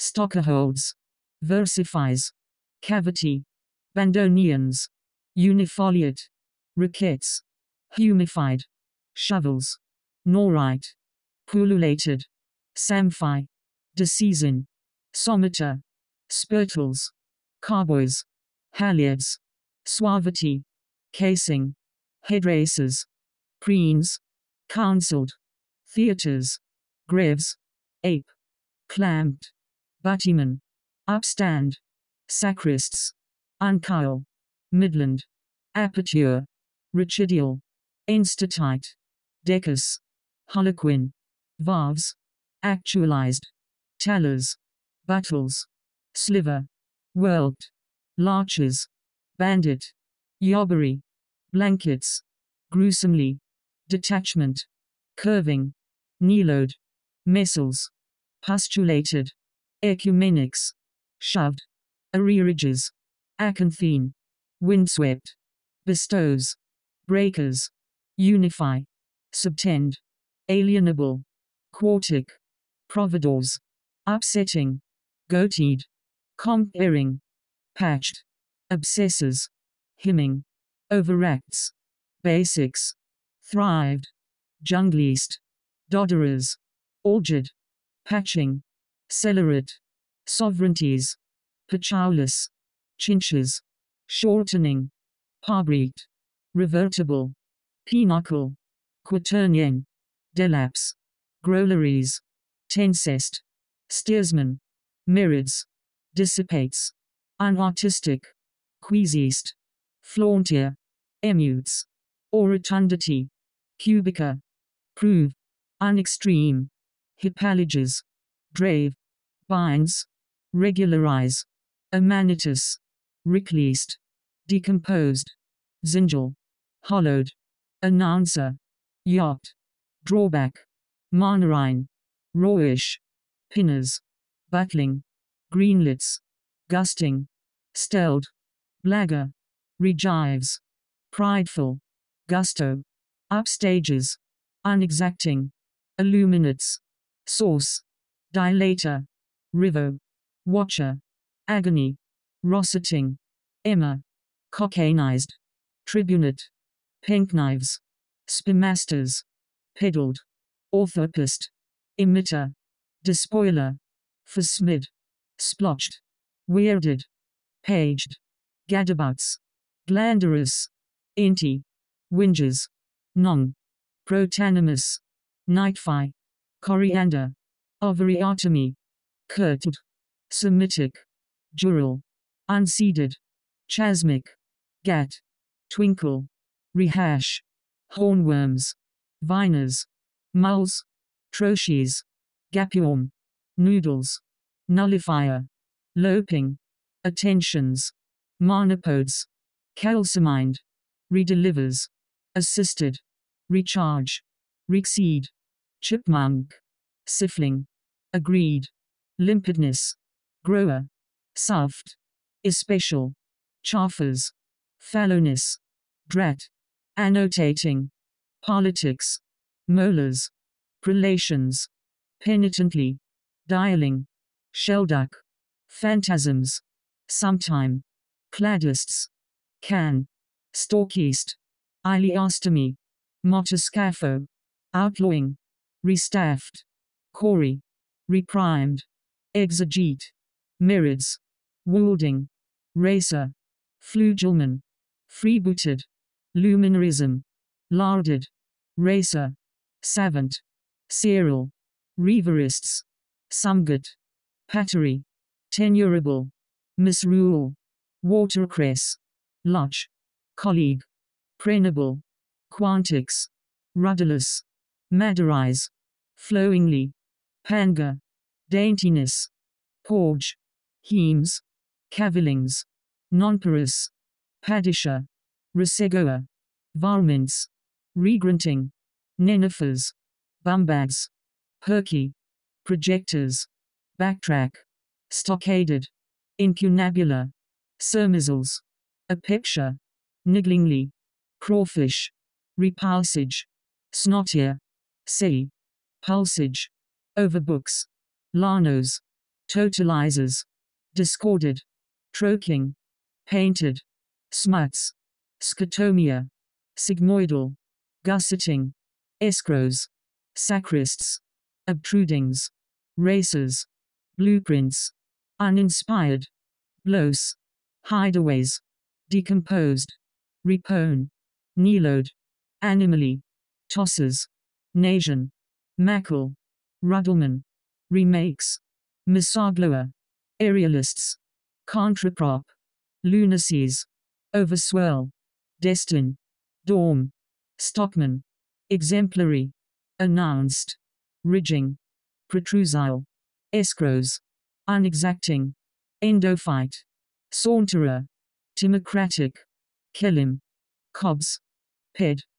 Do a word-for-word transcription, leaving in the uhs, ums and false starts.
Stockerholds, versifies, cavity, bandoneons, unifoliate, rickets, humified, shovels, norite, pullulated, samphi, deceasin, someter, spirtles, carboys, halyards, suavity, casing, headraces, preens, counselled, theatres, greves, ape, clamped, buttyman, upstand, sacrists, unkyle, midland, aperture, richidial, instatite, decus, harlequin, valves, actualized, tellers, buttles, sliver, whelped, larches, bandit, yobbery, blankets, gruesomely, detachment, curving, kneelode, messels, postulated, ecumenics, shoved, arrearages, acanthine, windswept, bestows, breakers, unify, subtend, alienable, quartic, providors, upsetting, goateed, comparing, patched, obsessors, hymning, overacts, basics, thrived, junglist, dodderers, orgered, patching, celerate, sovereignties, patchoulus, chinches, shortening, parbreed, revertible, pinnacle, quaternion, delapse, growleries, tensest, steersman, myriads, dissipates, unartistic, queasist, flauntier, emutes, or rotundity, cubica, prove, unextreme, hippalages, drave, binds, regularize, amanitus, rickleast, decomposed, zingel, hollowed, announcer, yacht, drawback, marnerine, rawish, pinners, buckling, greenlets, gusting, stelled, blagger, regives, prideful, gusto, upstages, unexacting, illuminates, source, dilator, rivo, watcher, agony, rosseting, emma, cocainized, tribunate, penknives, spinmasters, peddled, orthopist, emitter, despoiler, forsmid, splotched, weirded, paged, gadabouts, glanderous, inti, whinges, nong, protanimus, nightfi, coriander, ovariatomy, curtled, Semitic, jural, unseeded, chasmic, gat, twinkle, rehash, hornworms, viners, mulls, troches, gapiorm, noodles, nullifier, loping, attentions, monopodes, calcimined, redelivers, assisted, recharge, reexceed, chipmunk, siffling, agreed, limpidness, grower, soft, especial, chaffers, fallowness, drat, annotating, politics, molars, prelations, penitently, dialing, shelduck, phantasms, sometime, cladists, can, stalkeast, ileostomy, motoscapho, outlawing, restaffed, cory, reprimed, exegete, myriads, wielding, racer, flugelman, freebooted, luminarism, larded, racer, savant, serial, reaverists, sumgat, pattery, tenurable, misrule, watercress, lodge, colleague, prenable, quantics, rudderless, maderize, flowingly, panga, daintiness, porge, hemes, cavillings, nonparous, padisher, resegoa, varmints, regrunting, nenifers, bumbags, perky, projectors, backtrack, stockaded, incunabula, surmisals, apexia, nigglingly, crawfish, repulsage, snotier, say, pulsage, overbooks, lanos, totalizers, discorded, troching, painted, smuts, scotomia, sigmoidal, gusseting, escrows, sacrists, obtrudings, races, blueprints, uninspired, blos, hideaways, decomposed, repone, neload, animally, tosses, nation, mackle, ruddleman, remakes, misogloa, aerialists, contraprop, lunacies, overswell, destin, dorm, stockman, exemplary, announced, ridging, protrusile, escrows, unexacting, endophyte, saunterer, timocratic, kelim, cobs, ped,